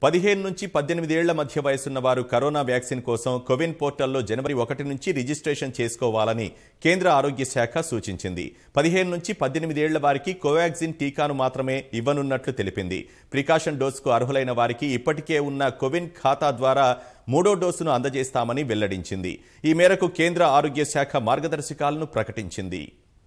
15 నుంచి 18 ఏళ్ల మధ్య వయసున్న వారు కరోనా వ్యాక్సిన్ కోసం కోవిన్ పోర్టల్లో జనవరి 1 నుంచి రిజిస్ట్రేషన్ చేసుకోవాలని కేంద్ర ఆరోగ్య శాఖ సూచించింది. 15 నుంచి 18 ఏళ్ల వారికి కోవాక్సిన్ టీకాను మాత్రమే ఇవ్వనున్నట్లు తెలిపింది. ప్రికాషన్ డోసుకు అర్హులైన వారికి ఇప్పటికే ఉన్న కోవిన్ ఖాతా ద్వారా 3వ డోసును అందజేస్తామని వెల్లడించింది. ఈ మేరకు కేంద్ర ఆరోగ్య శాఖ మార్గదర్శకాలను ప్రకటించింది.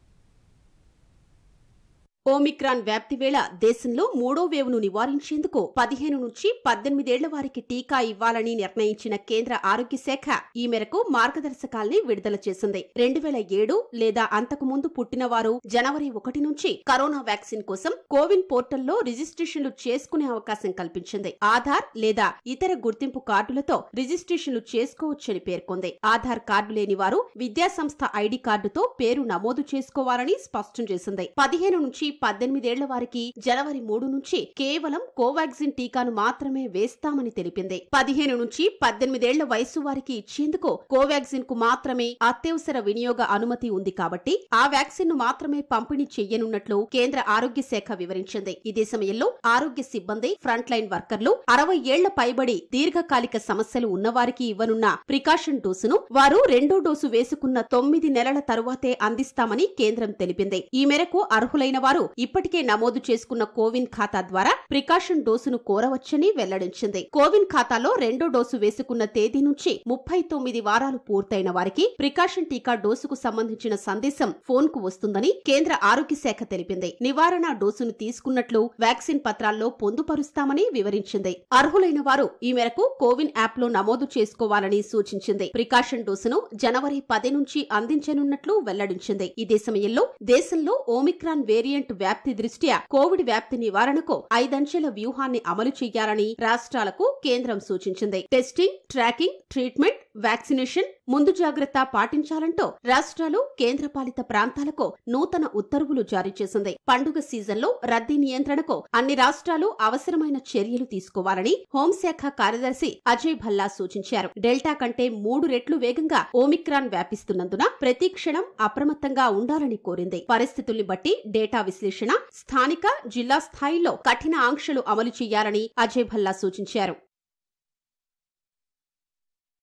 ఓమిక్రాన్ వ్యాప్తి వేళ దేశంలో 3వ వేవ్ను నివారించేందుకు 15 నుంచి 18 ఏళ్ల వారికి టీకా ఇవ్వాలని నిర్ణయించిన కేంద్ర ఆరోగ్య శాఖ ఈ మేరకు మార్గదర్శకాల్ని విడుదల చేసింది. 2007 లేదా అంతకు ముందు పుట్టిన వారు జనవరి 1 నుంచి కరోనా వ్యాక్సిన్ కోసం కోవిన్ పోర్టల్లో రిజిస్ట్రేషన్లు చేసుకునే అవకాశం కల్పించింది. ఆధార్ లేదా ఇతర గుర్తింపు కార్డులతో రిజిస్ట్రేషన్లు చేసుకోవచ్చని పేర్కొంది. ఆధార్ కార్డు లేని వారు విద్యాసంస్థ ఐడి కార్డుతో పేరు నమోదు చేసుకోవాలని స్పష్టం చేసింది. 15 నుంచి 18 ఏళ్ల వారికి జనవరి 3 నుంచి కేవలం కోవాక్సిన్ టీకాను మాత్రమే వేస్తామని తెలిపింది. 15 నుంచి 18 ఏళ్ల వయసు వారికి ఇచ్చేందుకు కోవాక్సిన్ కు మాత్రమే అత్యవసర వినియోగ అనుమతి ఉంది కాబట్టి ఆ వ్యాక్సిన్ ను మాత్రమే పంపిణీ చెయ్యనున్నట్లు కేంద్ర ఆరోగ్య శాఖ వివరించింది. ఇదే సమయంలో ఆరోగ్య సిబ్బంది, ఫ్రంట్ లైన్ వర్కర్లు, 60 ఏళ్ల పైబడి దీర్ఘకాలిక సమస్యలు ఉన్నవారికి ఇవ్వనున్న ప్రికాషన్ డోసును వారు 2వ డోసు వేసుకున్న 9 నెలల తరువాతే అందిస్తామని కేంద్రం తెలిపింది. ఈ మేరకు అర్హులైన వారు ఇప్పటికే నమోదు చేసుకున్న కోవిన్ ఖాతా ద్వారా ప్రికాషన్ డోసును కోరవచ్చని వెల్లడించింది. కోవిన్ ఖాతాలో 2వ డోసు వేసుకున్న తేదీ నుంచి 39 వారాలు పూర్తయిన వారికి ప్రికాషన్ టీకా డోసుకు సంబంధించిన సందేశం ఫోన్ కు వస్తుందని కేంద్ర ఆరోగ్య శాఖ తెలిపింది. నివారణ డోసును తీసుకున్నట్లు వ్యాక్సిన్ పత్రాల్లో పొందుపరుస్తామని వివరించింది. అర్హులైన వారు ఈ మేరకు కోవిన్ యాప్ లో నమోదు చేసుకోవాలని సూచించింది. ప్రికాషన్ డోసును జనవరి 10 నుంచి అందించనున్నట్లు వెల్లడించింది. ఇదే సమయంలో దేశంలో ఓమిక్రాన్ వేరియంట్ వ్యాప్తి దృష్ట్యా కోవిడ్ వ్యాప్తి నివారణకు 5 అంచెల వ్యూహాన్ని అమలు చేయాలని రాష్ట్రాలకు కేంద్రం సూచించింది. టెస్టింగ్, ట్రాకింగ్, ట్రీట్మెంట్, వ్యాక్సినేషన్, ముందు జాగ్రత్త పాటించాలంటూ రాష్ట్రాలు, కేంద్రపాలిత ప్రాంతాలకు నూతన ఉత్తర్వులు జారీ చేసింది. పండుగ సీజన్లో రద్దీ నియంత్రణకు అన్ని రాష్ట్రాలు అవసరమైన చర్యలు తీసుకోవాలని హోంశాఖ కార్యదర్శి అజయ్ భల్లా సూచించారు. డెల్టా కంటే 3 రెట్లు వేగంగా ఓమిక్రాన్ వ్యాపిస్తున్నందున ప్రతి క్షణం అప్రమత్తంగా ఉండాలని కోరింది. పరిస్థితుల్ని బట్టి డేటా విశ్లేషణ, స్థానిక, జిల్లా స్థాయిలో కఠిన ఆంక్షలు అమలు చేయాలని అజయ్ భల్లా సూచించారు.